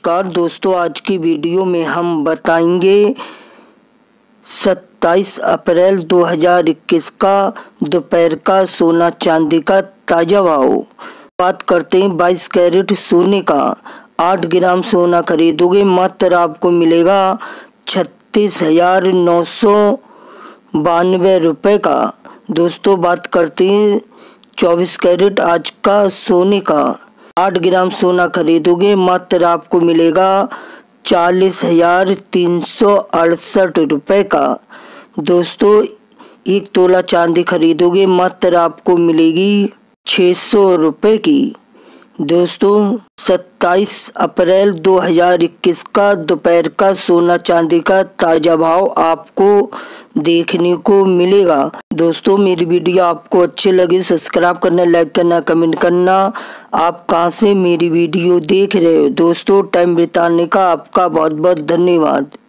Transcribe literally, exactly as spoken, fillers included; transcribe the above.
नमस्कार दोस्तों, आज की वीडियो में हम बताएंगे सत्ताईस अप्रैल दो हज़ार इक्कीस का दोपहर का सोना चांदी का ताज़ा भाव। बात करते हैं बाईस कैरेट सोने का। आठ ग्राम सोना खरीदोगे मात्र आपको मिलेगा छत्तीस हजार नौ सौ बानवे रुपये का। दोस्तों बात करते हैं चौबीस कैरेट आज का सोने का। आठ ग्राम सोना खरीदोगे मात्र आपको मिलेगा चालीस हजार तीन सौ अड़सठ रुपये का। दोस्तों एक तोला चांदी खरीदोगे मात्र आपको मिलेगी छः सौ रुपये की। दोस्तों सत्ताईस अप्रैल दो हज़ार इक्कीस का दोपहर का सोना चांदी का ताज़ा भाव आपको देखने को मिलेगा। दोस्तों मेरी वीडियो आपको अच्छी लगे सब्सक्राइब करना, लाइक करना, कमेंट करना। आप कहां से मेरी वीडियो देख रहे हो? दोस्तों टाइम बिताने का आपका बहुत बहुत धन्यवाद।